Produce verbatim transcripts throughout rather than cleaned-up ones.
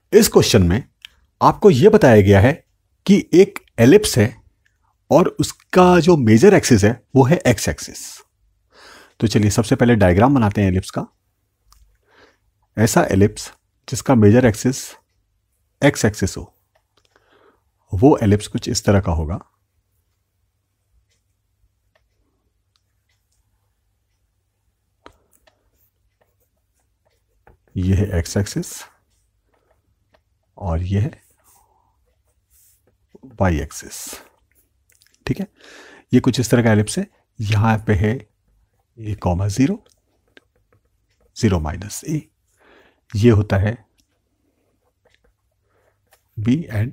इस क्वेश्चन में आपको यह बताया गया है कि एक एलिप्स है और उसका जो मेजर एक्सिस है वो है एक्स एक्सिस। तो चलिए सबसे पहले डायग्राम बनाते हैं एलिप्स का। ऐसा एलिप्स जिसका मेजर एक्सिस एक्स एक्सिस हो, वो एलिप्स कुछ इस तरह का होगा। यह है एक्स एक्सिस और यह है वाई एक्सिस। ठीक है, ये कुछ इस तरह का एलिप्स है। यहां पे है a comma zero, zero minus a, ये होता है बी एंड।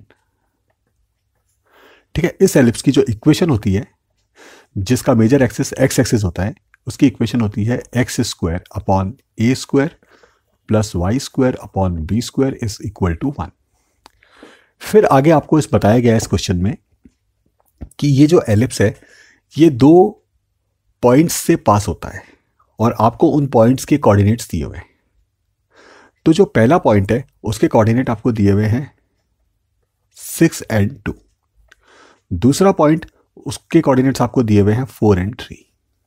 ठीक है, इस एलिप्स की जो इक्वेशन होती है जिसका मेजर एक्सिस एक्स एक्सिस होता है, उसकी इक्वेशन होती है x square upon A square plus y square upon B square is equal to one. फिर आगे आपको इस बताया गया है इस क्वेश्चन में कि ये जो एलिप्स है ये दो पॉइंट्स से पास होता है और आपको उन पॉइंट्स के कोऑर्डिनेट्स दिए हुए हैं। तो जो पहला पॉइंट है उसके कोऑर्डिनेट आपको दिए हुए हैं सिक्स एंड टू। दूसरा पॉइंट, उसके कोऑर्डिनेट्स आपको दिए हुए हैं फोर एंड थ्री।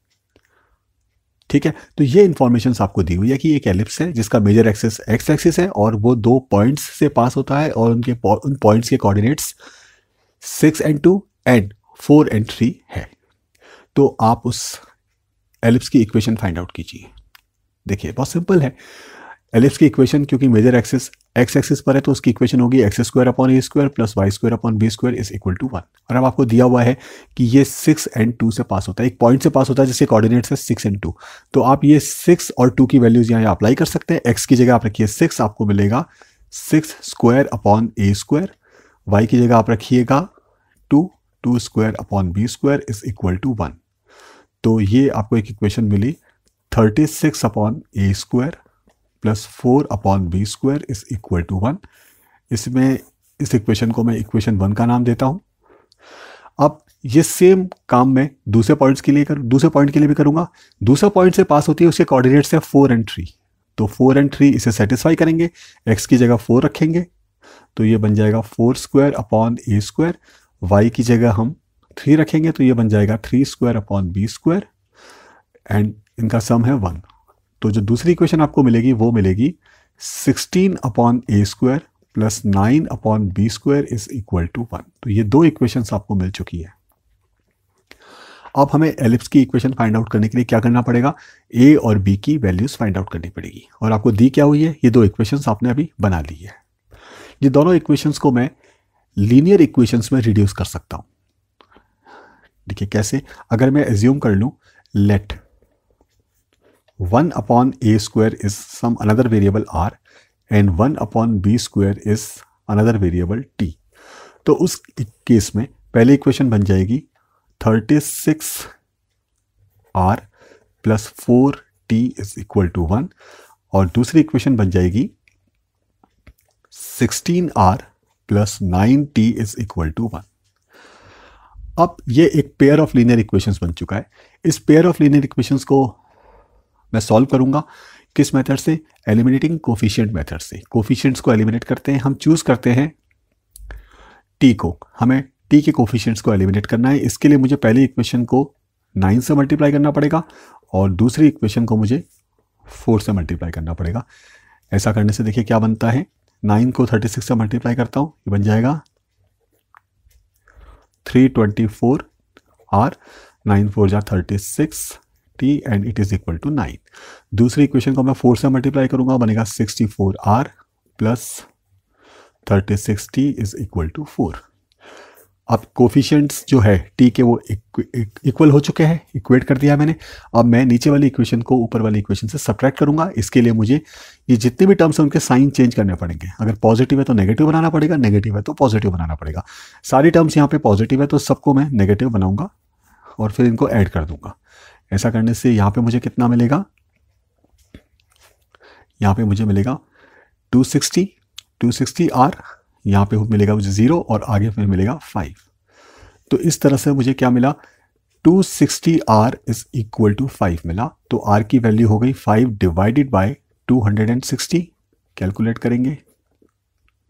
ठीक है, तो ये इंफॉर्मेशन आपको दी हुई है कि एक एलिप्स है जिसका मेजर एक्सिस एक्स एक्सिस है और वो दो पॉइंट्स से पास होता है और उनके उन पॉइंट्स के coordinates six and two and four and three है। तो आप उस एलिप्स की इक्वेशन फाइंड आउट कीजिए। देखिए बहुत सिंपल है। एलिप्स की इक्वेशन, क्योंकि मेजर एक्सिस एक्स एक्सिस पर है तो उसकी इक्वेशन होगी x square upon A square plus y square upon B square is equal to one. और अब आपको दिया हुआ है कि ये सिक्स एंड टू से पास होता है, एक पॉइंट से पास होता है जिसके कोऑर्डिनेट्स है सिक्स एंड टू। तो आप ये सिक्स और टू की वैल्यूज यहाँ अप्लाई कर सकते हैं। एक्स की जगह आप रखिए सिक्स, आपको मिलेगा सिक्स स्क्वायर अपॉन ए स्क्वायर। वाई की जगह आप रखिएगा two, two square upon B square is equal to one. तो ये आपको एक इक्वेशन मिली thirty six upon A square plus four upon B square is equal to one. इसमें इस इक्वेशन को मैं इक्वेशन वन का नाम देता हूं। अब ये सेम काम मैं दूसरे पॉइंट्स के लिए करूँ, दूसरे पॉइंट के लिए भी करूंगा। दूसरा पॉइंट से पास होती है उसके कोऑर्डिनेट्स है फोर एंड थ्री। तो फोर एंड थ्री इसे सेटिस्फाई करेंगे। एक्स की जगह फोर रखेंगे तो ये बन जाएगा फोर स्क्वायर अपॉन ए स्क्वायर। वाई की जगह हम थ्री रखेंगे तो ये बन जाएगा three square upon B square and इनका सम है वन। तो जो दूसरी इक्वेशन आपको मिलेगी वो मिलेगी sixteen upon A square plus nine upon B square is equal to one. तो ये दो इक्वेशंस आपको मिल चुकी है। अब हमें एलिप्स की इक्वेशन फाइंड आउट करने के लिए क्या करना पड़ेगा, ए और बी की वैल्यूज फाइंड आउट करनी पड़ेगी। और आपको दी क्या हुई है, ये दो इक्वेशंस आपने अभी बना ली है। ये दोनों इक्वेशंस को मैं लीनियर इक्वेशंस में रिड्यूस कर सकता हूं। देखिए कैसे, अगर मैं एज्यूम कर लूं let one upon A square is some another variable r and one upon B square is another variable t. तो उस केस में पहली इक्वेशन बन जाएगी thirty six are plus four T is equal to one और दूसरी equation बन जाएगी sixteen r plus nine t is equal to one. अब ये एक पेयर ऑफ लीनियर इक्वेशंस बन चुका है। इस पेयर ऑफ लीनियर इक्वेशंस को मैं सॉल्व करूंगा किस मेथड से, एलिमिनेटिंग कोफिशिएंट मेथड से। कोफिशिएंट्स को एलिमिनेट करते हैं, हम चूज करते हैं टी को। हमें टी के कोफिशिएंट्स को एलिमिनेट करना है। इसके लिए मुझे पहली इक्वेशन को नाइन से मल्टीप्लाई करना पड़ेगा और दूसरी इक्वेशन को मुझे फोर से मल्टीप्लाई करना पड़ेगा। ऐसा करने से देखिए क्या बनता है, नाइन को थर्टी सिक्स से मल्टीप्लाई करता हूं, ये बन जाएगा three twenty four r, nine four जा thirty six t and it is equal to nine. दूसरी इक्वेशन को मैं फोर से मल्टीप्लाई करूंगा, बनेगा sixty four r plus thirty six t is equal to four. अब कोफिशिएंट्स जो है टी के वो इक्वल हो चुके हैं, इक्वेट कर दिया मैंने। अब मैं नीचे वाली इक्वेशन को ऊपर वाली इक्वेशन से सब्ट्रैक्ट करूंगा। इसके लिए मुझे ये जितने भी टर्म्स हैं उनके साइन चेंज करने पड़ेंगे। अगर पॉजिटिव है तो नेगेटिव बनाना पड़ेगा, नेगेटिव है तो पॉजिटिव बनाना पड़ेगा। सारी टर्म्स यहाँ पे पॉजिटिव है तो सबको मैं नेगेटिव बनाऊंगा और फिर इनको ऐड कर दूंगा। ऐसा करने से यहाँ पे मुझे कितना मिलेगा, यहाँ पे मुझे मिलेगा two sixty, two sixty r, यहाँ पे मिलेगा मुझे जीरो और आगे फिर मिलेगा फाइव। तो इस तरह से मुझे क्या मिला, two sixty r is equal to five मिला। तो आर की वैल्यू हो गई five divided by two sixty. Calculate करेंगे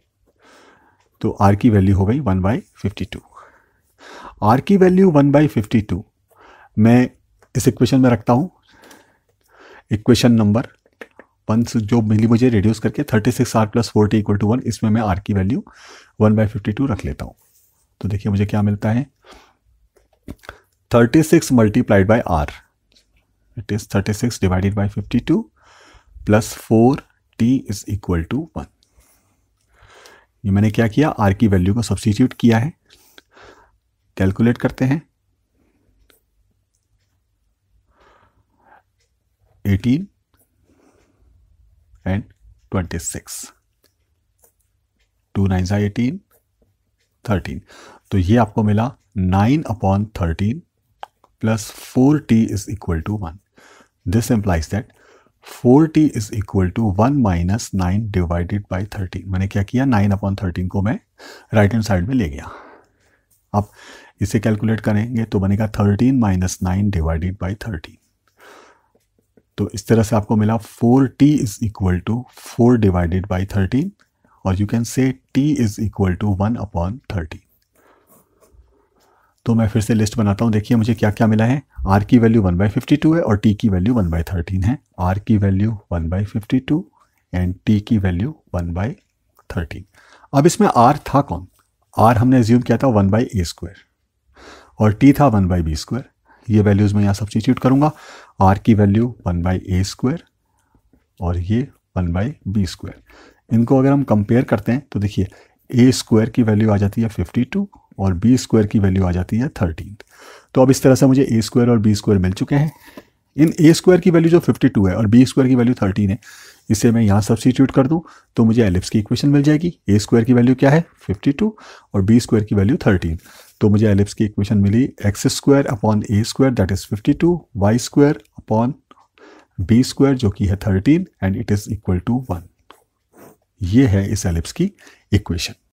तो आर की वैल्यू हो गई one by fifty two. R की value one by fifty two मैं इस इक्वेशन में रखता हूँ। इक्वेशन नंबर वन जो मिली मुझे रिड्यूस करके thirty six are plus forty equal to one, इसमें मैं आर की value one by fifty two रख लेता हूँ। तो देखिए मुझे क्या मिलता है, thirty six multiplied by R, it is thirty six divided by fifty two plus four T is equal to one. ये मैंने क्या किया, आर की वैल्यू को सब्स्टिट्यूट किया है। कैलकुलेट करते हैं, eighteen and twenty six, two nine सा एटीन, थर्टीन, तो ये आपको मिला nine upon thirteen plus four T is equal to one. This implies that four T is equal to one minus nine divided by thirteen. मैंने क्या किया, nine upon thirteen को मैं राइट हैंड साइड में ले गया। अब इसे कैलकुलेट करेंगे तो बनेगा thirteen minus nine divided by thirteen. तो इस तरह से आपको मिला four T is equal to four divided by thirteen, और you can say T is equal to one upon thirteen. तो मैं फिर से लिस्ट बनाता हूँ। देखिए मुझे क्या क्या मिला है, आर की value one by fifty two है और टी की वैल्यू वन बाई थर्टीन है। आर की value one by fifty two and T की वैल्यू वन बाई थर्टीन। अब इसमें आर था कौन, आर हमने एज्यूम किया था वन बाई ए स्क्वायर और टी था वन बाई बी स्क्वायर। ये वैल्यूज़ मैं यहाँ सब्स्टिट्यूट करूँगा। आर की value one by A square और ये वन बाई बी स्क्वायर। इनको अगर हम कंपेयर करते हैं तो देखिए ए स्क्वायर की वैल्यू आ जाती है फिफ्टी टू और बी स्क्वायर की वैल्यू आ जाती है थर्टीन। तो अब इस तरह से मुझे ए स्क्वायर और बी स्क्वायर मिल चुके हैं। इन ए स्क्वायर की वैल्यू जो फिफ्टी टू है और बी स्क्वायर की वैल्यू थर्टीन है, इसे मैं यहाँ सब्स्टिट्यूट कर दूँ तो मुझे एलिप्स की इक्वेशन मिल जाएगी। ए स्क्वायर की वैल्यू क्या है, फिफ्टी टू, और बी स्क्वायर की वैल्यू थर्टीन। तो मुझे एलिप्स की इक्वेशन मिली X square upon A square that is fifty two, Y square upon B square जो कि है thirteen, and it is equal to one. ये है इस एलिप्स की इक्वेशन।